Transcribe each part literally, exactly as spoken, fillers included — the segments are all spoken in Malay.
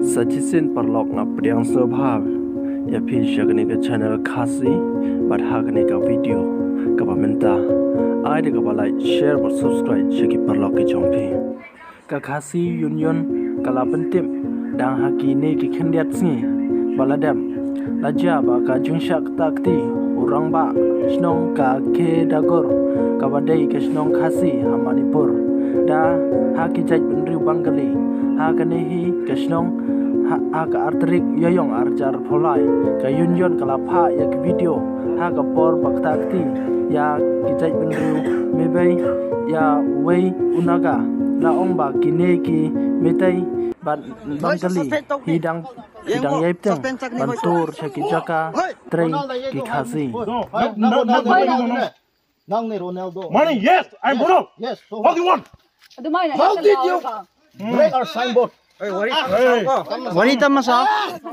Sajisin perlok ngapriang sebab ya pisah kini ke channel khasi badha kini ke video kapa minta ai de kapa like share dan subscribe syaki perlok ke chompi ka khasi union kala pentim dang haki ni ki khendiat sni baladam laja ba ka jingshah takti rangbah shnong ka ke dagor kapa dei ke shnong khasi ha Manipur da haki jai penriu Bangali ha kani hi ke shnong ha ka artrik yayong arjar pholai ka union kala pha ya ke video ha ka por baktakti ya kijai penriu mebai ya wei unaga la ongba kine ki metai ban Bangali hidang hidang yaiptang bantur syaki jaka train ki khasi Nang ni Ronaldo. Money, yes, I'm Bruno. Yes. So What do you want? how did you break our signboard? Hey, Wanita masa?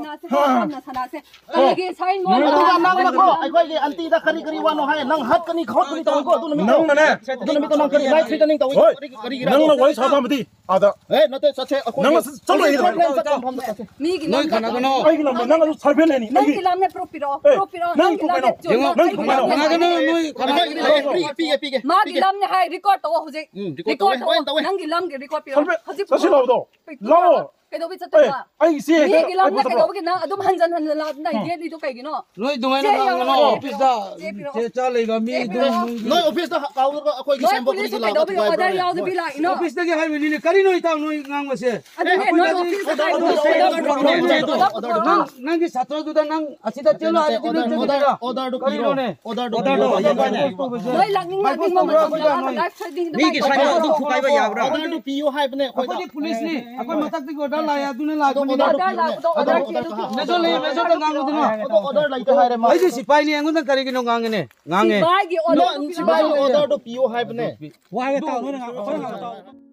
Lagi sign mo. Nang nako, ay ko gi anti da kari kari wano hay nang hat kani khot kani taw ko tu nami. Nang na. Tu nami to nang kari right fit ning taw kari kari gira. Nang na wai sa ba mati. Ada. Eh nate sache ako. Nang sa lo ida. Mi gi lam kana Ay gilam nang na sa ben ni. Nang gi lam ne propiro. Propiro Nang ko kano. Nang ko kano. Kana kana noi kana pige pige pige. Ma gi lam ne hay record to hojik. Record to nang gi lam gi record piro. Hojik. Sa sila do. Lo. Kay do bi sa tama. Ay si. Mi gi lam ne kay do bi na adum hanjan han la na ye di to kay gino. Noi dumay na ang ano office da che chale ga mi dum Noi office da counter ko ako gi signboard kari Kay la. do bi order yaw de bi la ino. office da ge hai ni ne kari noi tang noi ngang mase Adu ne no office kay do. nang nang gi satra du da nang asida chelo ari din Order order do kari ne order do order do Noi lagning na ding mo ma live trading do. mi gi sai du khupai ba ya bra order do P O hai bne ako di police ni ako matak di order la ya du ne la ko ni Order la to order ki do. ne so le me so da ngang du no order lai ta hai re ma. ai di sipai ni angun da kari gi no ngang ne ngang Bagi order No, si ba order do P O hai bne. wa ga ta no nga